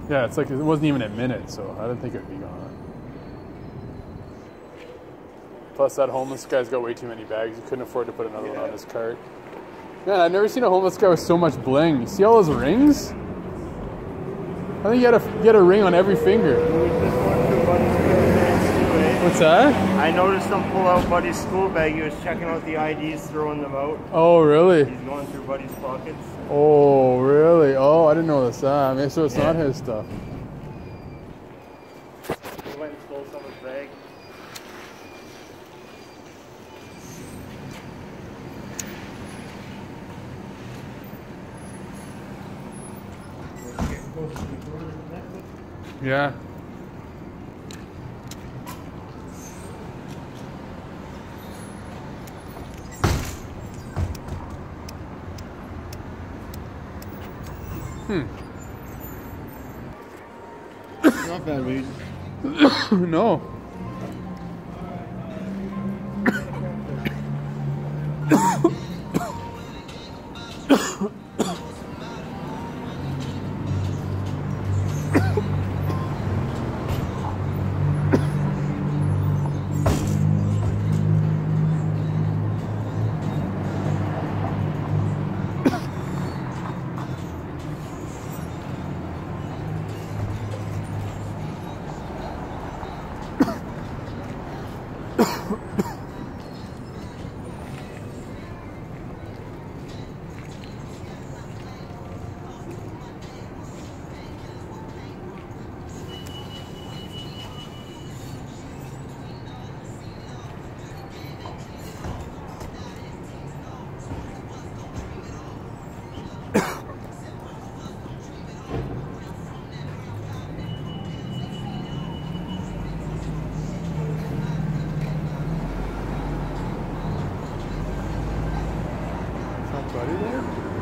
Yeah, it's like it wasn't even a minute, so I didn't think it would be gone. Plus, that homeless guy's got way too many bags. He couldn't afford to put another one on his cart. Man, I've never seen a homeless guy with so much bling. You see all those rings? I think you had a ring on every finger. What's that? I noticed him pull out Buddy's school bag. He was checking out the IDs, throwing them out. Oh, really? He's going through Buddy's pockets. Oh, really? Oh, I didn't know that. Maybe so it's not his stuff. He went and stole someone's bag. Yeah. Not bad, weed. No. Buddy there?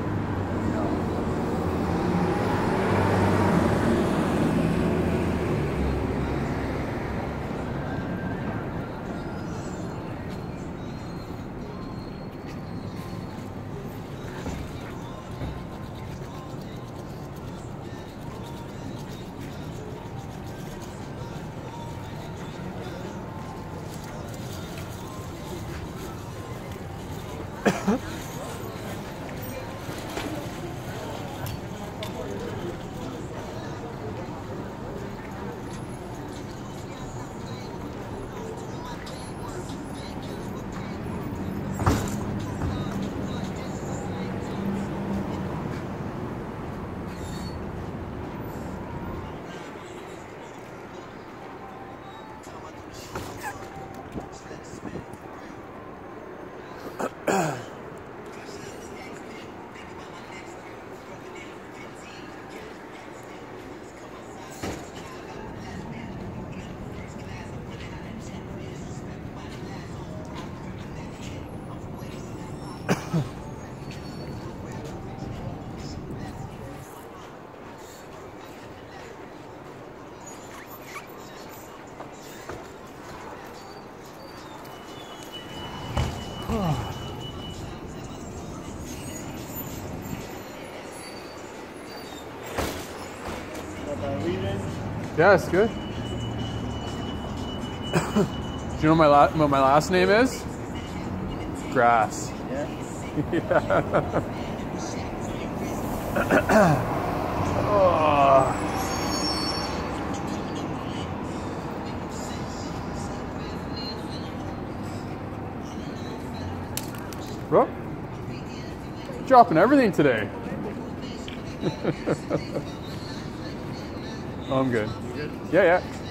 Yeah, it's good. Do you know what my last name is? Grass. Yeah. Yeah. Oh. Bro, dropping everything today. Oh, I'm good. You good? Yeah, yeah.